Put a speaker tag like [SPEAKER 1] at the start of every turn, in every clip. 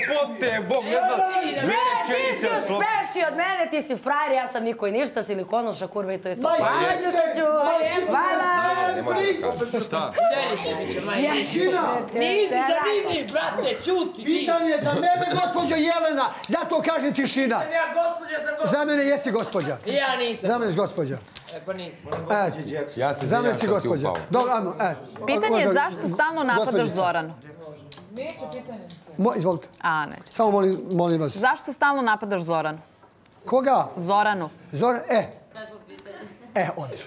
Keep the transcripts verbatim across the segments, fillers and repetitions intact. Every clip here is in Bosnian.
[SPEAKER 1] jebote, Bog, ne znam.
[SPEAKER 2] Ne, ti si uspeši od mene, ti si frajer, ja sam niko i ništa, silikonoša, kurva i to je to.
[SPEAKER 3] Hvala, Ljubiću, hvala.
[SPEAKER 1] Šta?
[SPEAKER 4] Nisi zanimljiv, brate, čuti.
[SPEAKER 3] Pitanje za mene, gospođo Jelena, zato kažem tišina.
[SPEAKER 4] Ja gospođa sam gospođa.
[SPEAKER 3] Za mene jesi gospođa.
[SPEAKER 4] Ja nisam.
[SPEAKER 3] Za mene si gospođa.
[SPEAKER 4] E, pa nisam.
[SPEAKER 5] Ja se
[SPEAKER 3] Za mene
[SPEAKER 5] izvinjam
[SPEAKER 3] si
[SPEAKER 5] što ti
[SPEAKER 3] gospođa.
[SPEAKER 5] upao.
[SPEAKER 3] Dobro, ajmo, e.
[SPEAKER 6] Pitanje je zašto stalno napadaš Zoranu?
[SPEAKER 4] Neću pitanje.
[SPEAKER 3] Mo- Izvolite.
[SPEAKER 6] A, neću.
[SPEAKER 3] Samo molim, molim vas.
[SPEAKER 6] Zašto stalno napadaš Zoranu?
[SPEAKER 3] Koga?
[SPEAKER 6] Zoranu.
[SPEAKER 3] Zoran, e. E, odlično.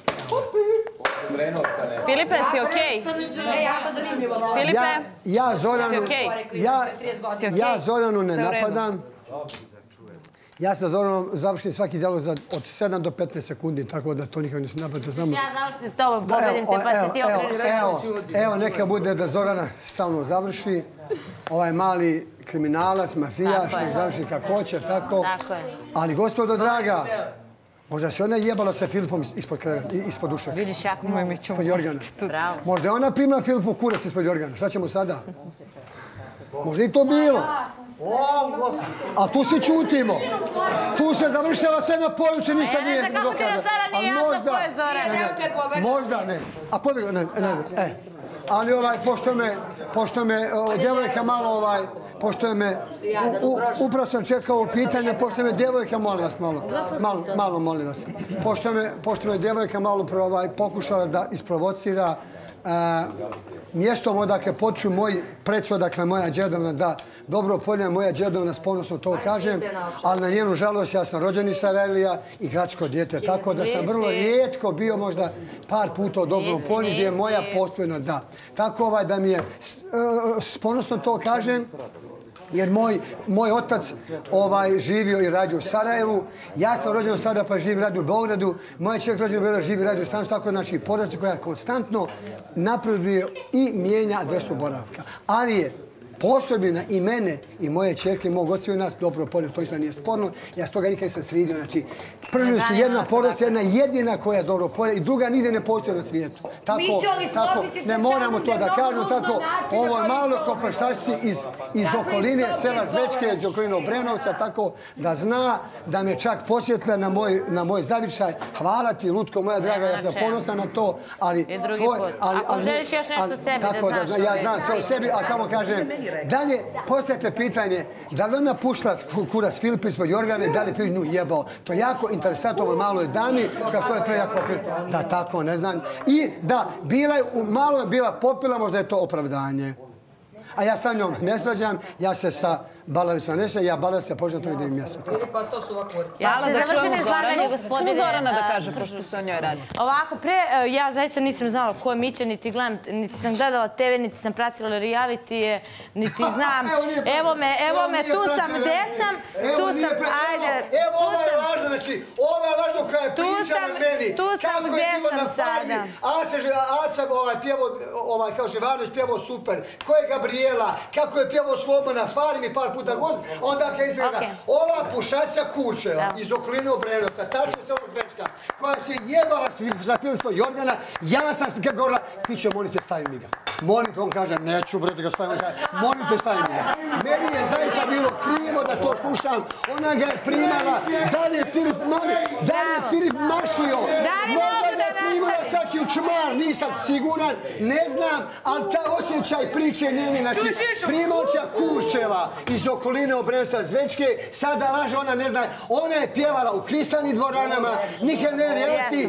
[SPEAKER 6] Filipe, si okej? Filipe?
[SPEAKER 3] Ja, ja Zoranu,
[SPEAKER 6] Si okej?
[SPEAKER 3] ja,
[SPEAKER 6] Si okej?
[SPEAKER 3] ja Zoranu ne
[SPEAKER 6] Sve u redu.
[SPEAKER 3] napadam. Ja sa Zoranom završim svaki dijalog za od sedam do petnaest sekundi, tako da to nikako nisu napadati. Znamo.
[SPEAKER 2] Ja završim s tobom, pobedim te, pa se ti okreniš.
[SPEAKER 3] Evo, evo, neka bude da Zorana sa mnom završi. Ovaj mali kriminalac, mafijaš, nek završi kako hoće, tako.
[SPEAKER 2] Tako je.
[SPEAKER 3] Ali, gospodo draga, možda se ona jebala sa Filipom ispod kreveta, ispod duša.
[SPEAKER 2] Vidiš, jako moj mi ću.
[SPEAKER 3] Ispod Jorgana.
[SPEAKER 2] Bravo.
[SPEAKER 3] Možda je ona primila Filipu kurac ispod Jorgana. Šta ćemo sada? Možda i to bilo. A tu se čutimo. Tu se završava sve na poruče, ništa nije
[SPEAKER 2] Ne znam kako ti na Zora nije jasno ko je Zora.
[SPEAKER 3] Možda, ne. A pobjegla, ne, ne, e. Ali ovaj, pošto me, pošto me, djevojka malo ovaj, pošto me, upravo sam čekao pitanje, pošto me djevojka, molim vas malo, malo, malo molim vas, pošto me, pošto me djevojka malo ovaj, pokušala da isprovocira mjestom odakle poču moj predsud, dakle moja džedovna, da dobro polje moja džedovna, ponosno to kažem, ali na njenu žalost ja sam rođen iz Sarajlija i gradsko dijete, tako da sam vrlo rijetko bio možda par puta u dobrom polju gdje je moja postojna da. Tako ovaj da mi je, ponosno to kažem, jer moj, moj otac ovaj, živio i radio u Sarajevu. Ja sam rođen u Sarajevu pa živim i radio u Beogradu. Moja čerka rođena u Beogradu živi i radio u Stanu. Tako znači porodica koja konstantno napreduje i mijenja adresu boravka. Ali je postojbina i mene i moje čerke, mog oca i nas, dobro polje, to ništa nije sporno. Ja s toga nikad nisam sridio. Znači, prvi su jedna porodica, jedna jedina koja je dobro polje i druga nigdje ne postoji na svijetu. Tako, tako, ne moramo to da kažemo, tako, ovo je malo kopraštašci iz, iz okoline, sela Zvečke, iz okoline Obrenovca, tako da zna da me čak posjetila na moj, na moj zavičaj. Hvala ti, Lutko, moja draga, ja sam ponosan na to, ali... tvoj, ali,
[SPEAKER 2] Ako želiš još nešto sebi
[SPEAKER 3] tako
[SPEAKER 2] da znaš.
[SPEAKER 3] Ja znam sve o sebi, a samo kažem, dalje postavite pitanje, da li ona pušla kurac Filipa ispod Jorgane, da li Filip nju jebao. To je jako interesantno ovoj maloj dami, kako je prejako Filip. Da, tako, ne znam. I da, bila je, malo je bila popila, možda je to opravdanje. A ja sa njom ne svađam, ja se sa Balavicom ne svađam, ja Balavica se poželjam, to ide im mjesto.
[SPEAKER 4] Filipa, sto su ovako urci.
[SPEAKER 6] Hvala da čujemo Zoranu.
[SPEAKER 2] gospodine.
[SPEAKER 6] Samo Zorana da kaže, pošto se o njoj radi.
[SPEAKER 2] Ovako, pre, ja zaista nisam znala ko je Mića, niti gledam, niti sam gledala te ve, niti sam pratila realitije, niti znam. Evo me, evo me, tu sam, gde sam, tu sam, ajde.
[SPEAKER 3] Evo ova je lažna, znači, ova je lažna koja je pričala meni.
[SPEAKER 2] Tu sam, gde sam sada.
[SPEAKER 3] Aca pjevao, kao Živanović pjevao super. Ko je Gabriela, kako je pjevao Slobo na farmi par puta gost, onda kada izgleda ova pušaca Kurčeva iz okoline Obrenovca, tačno se ovog Zvečka, koja se jebala za Filipa Jorgana, ja sam se govorila, Pićo, molim te, stavi mi ga. Molim te, on kaže, neću, bre, da ga stavim, molim te, stavi mi ga. Meni je zaista bilo krivo da to slušam, ona ga je primala, da li je Filip mani, da li je Filip mašio, možda ga je primala čak i u čmar, nisam siguran, ne znam, ali ta osjećaj priče njeni, znači, primalća Kurčeva iz okoline Obrenovca Zvečke, sada laže, ona ne zna, ona je pjevala u kristalnim dvoranama, nikad ne reality,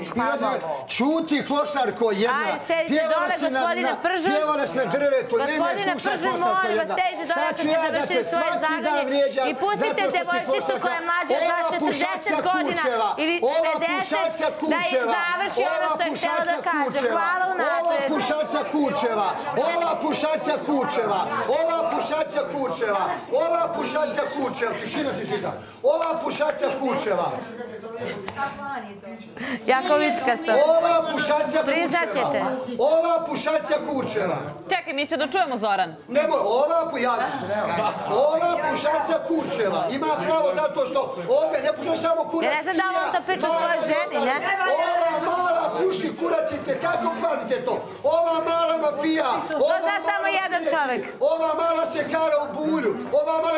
[SPEAKER 3] čuti klošarko jedna, pjevala si na pjevala si na drvetu, ne ne slušaj klošarko jedna, sad ću ja da te svaki dan vrijeđam,
[SPEAKER 2] i pustite devojčicu koja je mlađa od vas četrdeset godina ili pedeset da je završi ono što je htjela da kaže. Hvala unapred.
[SPEAKER 3] Ova pušaca Kurčeva, ova pušaca Kurčeva, ova pušaca Kurčeva, ova pušaca Kurčeva, tišina, tišina, ova pušaca Kurčeva.
[SPEAKER 2] Jakovicka sam.
[SPEAKER 3] Ova pušaca
[SPEAKER 2] Priznaćete.
[SPEAKER 3] Ova pušaca Kurčeva.
[SPEAKER 6] Čekaj, mi će da čujemo Zoran.
[SPEAKER 3] Nemoj, ova Ova pušaca Kurčeva ima pravo zato što ovdje ne puša samo kurac.
[SPEAKER 2] Ja ne znam da li on to priča svojoj ženi, ne?
[SPEAKER 3] Ova mala puši kurac i te kako kvalitetno. Ova mala mafija.
[SPEAKER 2] To zna samo jedan čovjek.
[SPEAKER 3] Ova mala se kara u bulju. Ova mala sebi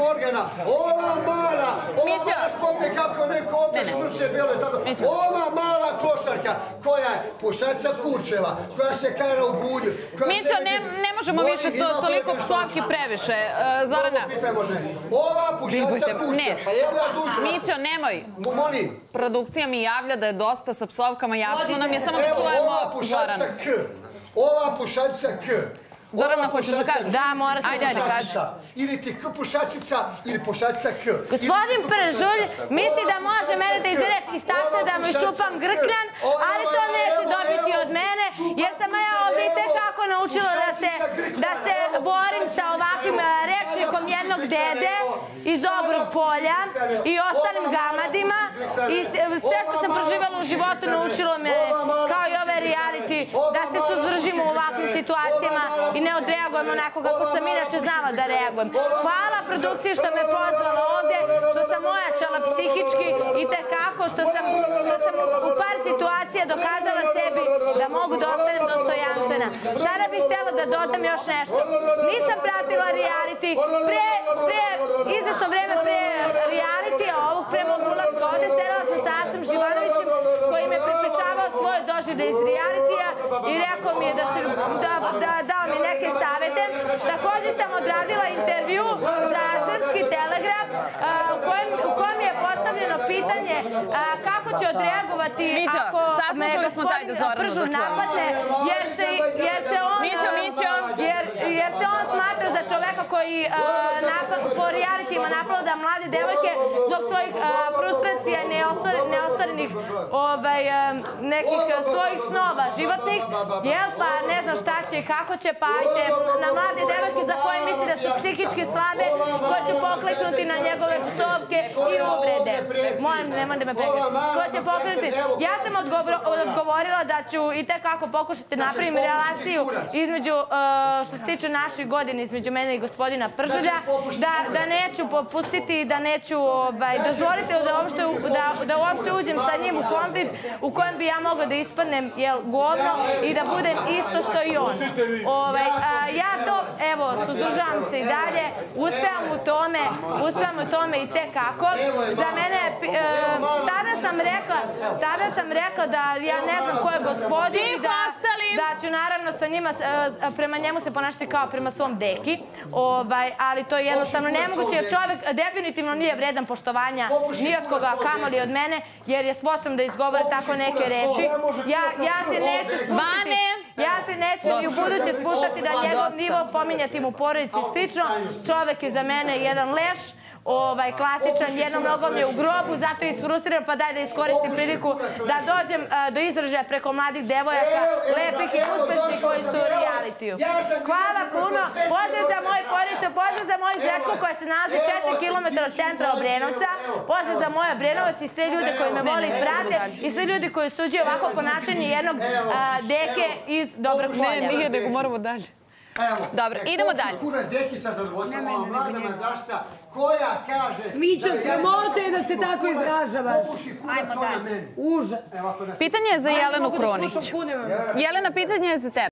[SPEAKER 3] organa, ova mala, ova mala spomne kako neko ovdje šmrče bilo i tako. Ova mala klošarka koja je pušačica Kurčeva, koja se kara u bulju.
[SPEAKER 6] Mićo, ne možemo više toliko psovki previše. Zorana.
[SPEAKER 3] Ova pušačica Kurčeva, pa evo ja zvuču.
[SPEAKER 6] Mićo, nemoj.
[SPEAKER 3] Molim.
[SPEAKER 6] Produkcija mi javlja da je dosta sa psovkama, jasno nam je samo da čujemo Zorana.
[SPEAKER 3] Ova pušačica K.
[SPEAKER 6] Zorana, hoćeš da kažeš?
[SPEAKER 2] Da, morat ću da
[SPEAKER 6] kažeš.
[SPEAKER 3] Ili ti K pušačica, ili pušačica K.
[SPEAKER 2] Gospodin Pržulj misli da može mene da izvede iz takta da mu iščupam grkljan, ali to neće dobiti od mene, jer sam ja ovdje i tekako naučila da se borim sa ovakvim rečnikom jednog dede iz Dobrog polja i ostalim gamadima. I sve što sam proživala u životu naučilo me, kao i ove reality, da se suzdržimo u ovakvim situacijama i ne odreagujem onako kako sam inače znala da reagujem. Hvala produkciji što me pozvala ovdje, što sam ojačala psihički i tekako što sam u par situacija dokazala sebi da mogu da ostanem dostojanstvena. Sada bih htjela da dodam još nešto. Nisam pratila reality, pre, izvesno vreme pre reality, a ovog pre mog ulaska ovdje sedala sam sa Acom Živanovićem koji me prepričavao svoje doživlje iz realitija i rekao mi je da se dao mi neke savete. Također sam odradila intervju za Srpski telegraf u kojem je postavljeno pitanje kako će odreagovati ako me gospodin Pržulj napadne, jer se on jer se on smatra za čoveka koji po realitima napada mlade devojke zbog svojih frustracija i neostvarenih nekih svojih snova životnih, jel pa ne znam šta će i kako će, pa ajte na mlade devojke za koje misli da su psihički slabe, ko će pokleknuti na njegove psovke i uvrede. Molim, nemoj da me prekreći. Ko će pokrenuti? Ja sam odgovorila da ću i tekako pokušati napravim relaciju između, što se tiče naših godina, između mene i gospodina Pržulja, da neću popustiti i da neću dozvoliti da uopšte uđem sa njim u konflikt u kojem bi ja mogla da ispadnem govno i da budem isto što i on. Ja to, evo, suzdržavam se i dalje, uspevam u tome, uspevam u tome i tekako. Za mene, tada sam rekla, tada sam rekla da ja ne znam ko je gospodin i da ću naravno sa njima, prema njemu se ponašati kao prema svom deki, ali to je jednostavno nemoguće jer čovjek definitivno nije vredan poštovanja nijakoga kamoli od mene jer je sposoban da izgovore tako neke reči. Ja se neću spuštati, ja se neću i u buduće spuštati na njegov nivo, pominjati mu porodici i slično. Čovjek je za mene jedan leš, klasičan, jednom nogom je u grobu, zato je isfrustriran, pa daj da iskoristim priliku da dođem do izražaja preko mladih devojaka, lepih i uspešnih koji su u realitiju. Hvala puno, pozdrav za moju porodicu, pozdrav za moju zečku koja se nalazi četiri kilometra od centra Obrenovca, pozdrav za moj Obrenovac i sve ljude koji me vole i prate i sve ljudi koji suđuju ovako ponašanje jednog deke iz Dobrog polja.
[SPEAKER 6] Ne, nije, nego moramo dalje. Dobro, idemo dalje.
[SPEAKER 3] Kurac deki sa zadovoljstvom, ova mlada mandašca koja kaže...
[SPEAKER 1] Mićo, sramota je da se tako izražavaš.
[SPEAKER 3] Ajmo dalje.
[SPEAKER 1] Užas.
[SPEAKER 6] Pitanje je za Jelenu Kronić. Jelena, pitanje je za tebe.